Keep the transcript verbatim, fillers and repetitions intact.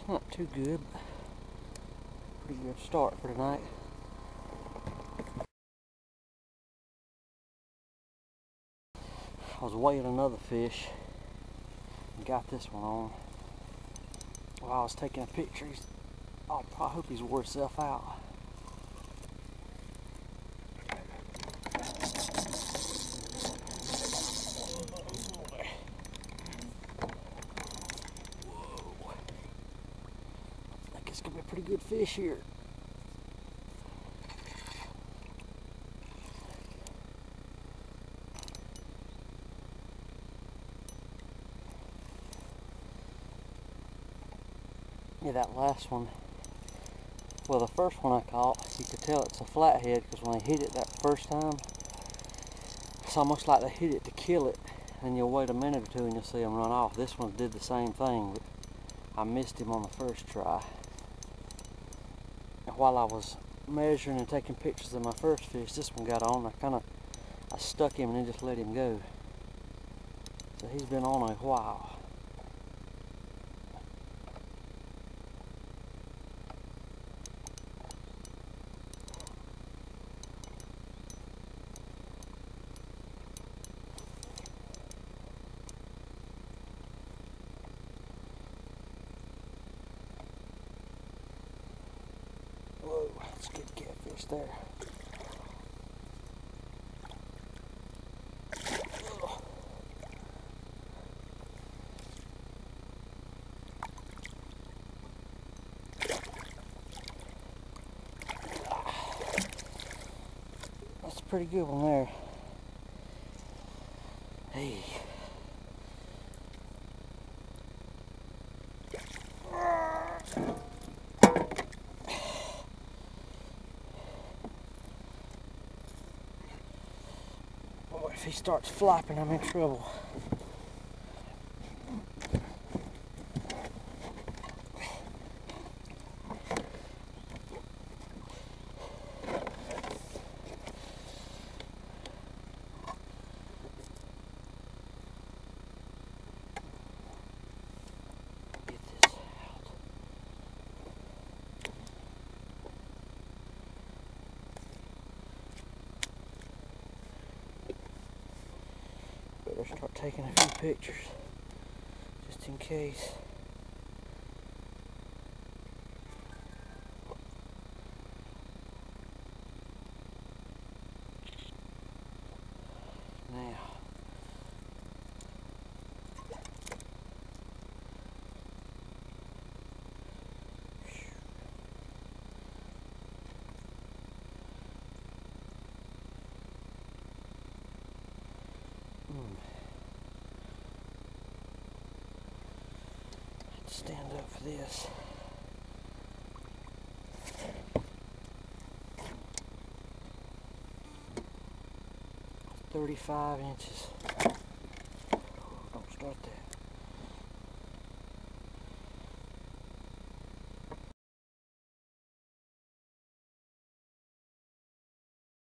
Not too good, but pretty good start for tonight. I was weighing another fish and got this one on. While I was taking a picture, he's, oh, I hope he's wore himself out. I think it's gonna be a pretty good fish here. Yeah, that last one, well, the first one I caught, you could tell it's a flathead because when they hit it that first time, it's almost like they hit it to kill it, and you'll wait a minute or two and you'll see them run off. This one did the same thing, but I missed him on the first try. And while I was measuring and taking pictures of my first fish, this one got on. I kind of, I stuck him and then just let him go. So he's been on a while. Whoa, that's a good catfish there. That's a pretty good one there. Hey. Boy, if he starts flopping, I'm in trouble. Get this out. Better start taking a few pictures, just in case. Now, hmm. Stand up for this. thirty-five inches. Don't start that.